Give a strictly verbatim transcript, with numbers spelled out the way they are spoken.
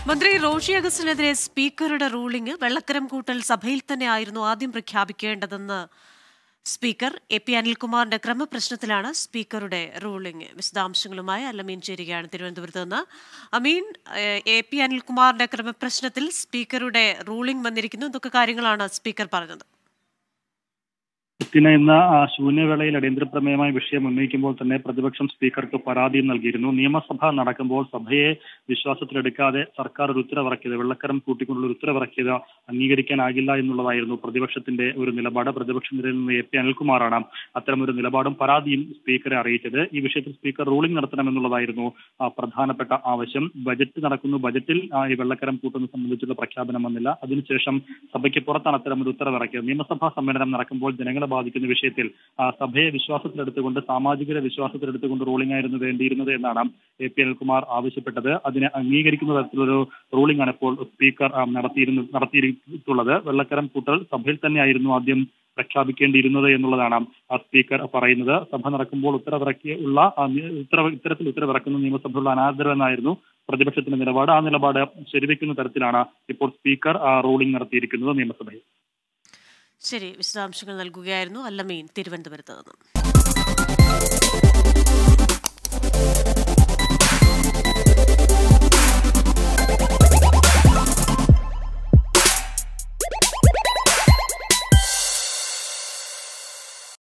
മന്ത്രി റോഷി അഗസ്റ്റിനെതിരെ സ്പീക്കറുടെ റൂളിംഗ് വെള്ളക്കരം കൂട്ടൽ സഭയിൽ തന്നെയായിരുന്നു ആദ്യം പ്രഖ്യാപിക്കേണ്ടതെന്ന് സ്പീക്കർ എ പി അനിൽകുമാറിന്റെ ക്രമപ്രശ്നത്തിലാണ് സ്പീക്കറുടെ റൂളിംഗ്. വിശദാംശങ്ങളുമായി അല്ലമീൻ ചേരുകയാണ് തിരുവനന്തപുരത്ത് നിന്ന്. അമീൻ, എ പി അനിൽകുമാറിന്റെ ക്രമപ്രശ്നത്തിൽ സ്പീക്കറുടെ റൂളിംഗ് വന്നിരിക്കുന്നു. എന്തൊക്കെ കാര്യങ്ങളാണ് സ്പീക്കർ പറഞ്ഞത്? പിന്നെ ഇന്ന് ശൂന്യവേളയിൽ അടിയന്തര പ്രമേയമായ വിഷയം ഉന്നയിക്കുമ്പോൾ തന്നെ പ്രതിപക്ഷം സ്പീക്കർക്ക് പരാതിയും നൽകിയിരുന്നു. നിയമസഭ നടക്കുമ്പോൾ സഭയെ വിശ്വാസത്തിലെടുക്കാതെ സർക്കാർ ഒരു ഉത്തരവിറക്കിയത്, വെള്ളക്കരം കൂട്ടിക്കൊണ്ടുള്ള ഒരു ഉത്തരവിറക്കിയത് അംഗീകരിക്കാനാകില്ല എന്നുള്ളതായിരുന്നു പ്രതിപക്ഷത്തിന്റെ ഒരു നിലപാട്. പ്രതിപക്ഷ നിരയിൽ നിന്ന് എ പി അനിൽകുമാറാണ് അത്തരമൊരു നിലപാടും പരാതിയും സ്പീക്കറെ അറിയിച്ചത്. ഈ വിഷയത്തിൽ സ്പീക്കർ റൂളിംഗ് നടത്തണമെന്നുള്ളതായിരുന്നു പ്രധാനപ്പെട്ട ആവശ്യം. ബജറ്റ് നടക്കുന്നു, ബജറ്റിൽ ഈ വെള്ളക്കരം കൂട്ടുന്നത് സംബന്ധിച്ചുള്ള പ്രഖ്യാപനം വന്നില്ല. അതിനുശേഷം സഭയ്ക്ക് പുറത്താണ് അത്തരമൊരു ഉത്തരവിറക്കിയത്. നിയമസഭാ സമ്മേളനം നടക്കുമ്പോൾ ജനങ്ങളെ ബാധിക്കുന്ന വിഷയത്തിൽ സഭയെ വിശ്വാസത്തിലെടുത്തുകൊണ്ട്, സാമാജികരെ വിശ്വാസത്തിലെടുത്തുകൊണ്ട് റൂളിംഗ് ആയിരുന്നു വേണ്ടിയിരുന്നത് എന്നാണ് എ പി അനിൽകുമാർ ആവശ്യപ്പെട്ടത്. അതിനെ അംഗീകരിക്കുന്ന തരത്തിലൊരു റൂളിംഗ് ആണ് ഇപ്പോൾ സ്പീക്കർ നടത്തിയിരുന്നു നടത്തിയിട്ടുള്ളത്. വെള്ളക്കരം കൂട്ടൽ സഭയിൽ തന്നെയായിരുന്നു ആദ്യം പ്രഖ്യാപിക്കേണ്ടിയിരുന്നത് എന്നുള്ളതാണ് സ്പീക്കർ പറയുന്നത്. സഭ നടക്കുമ്പോൾ ഉത്തരവിറക്കി ഉള്ള ഉത്തരവ് ഇത്തരത്തിൽ ഉത്തരവിറക്കുന്ന നിയമസഭയുള്ള അനാദരവെന്നായിരുന്നു പ്രതിപക്ഷത്തിന്റെ നിലപാട്. ആ നിലപാട് ശരിവെക്കുന്ന തരത്തിലാണ് ഇപ്പോൾ സ്പീക്കർ റൂളിംഗ് നടത്തിയിരിക്കുന്നത് നിയമസഭയിൽ. ശരി, വിശദാംശങ്ങൾ നൽകുകയായിരുന്നു അല്ലമീൻ തിരുവനന്തപുരത്ത് നിന്ന്.